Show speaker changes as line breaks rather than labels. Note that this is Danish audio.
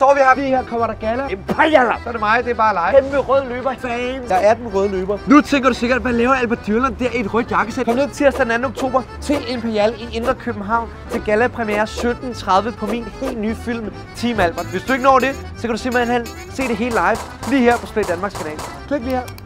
Står vi her? Lige her kommer der gala.
Imperialer!
Så er det mig, det er bare live.
Kæmpe rød løber. Fans!
Der er den røde løber. Nu tænker du sikkert, hvad laver Albert Dyrland der i et rødt jakkesæt? Kom ned tirsdag den 2. oktober til Imperial i Indre København til gala-premiere 17:30 på min helt nye film Team Albert. Hvis du ikke når det, så kan du simpelthen se det hele live lige her på Splay Danmarks kanal. Klik lige her.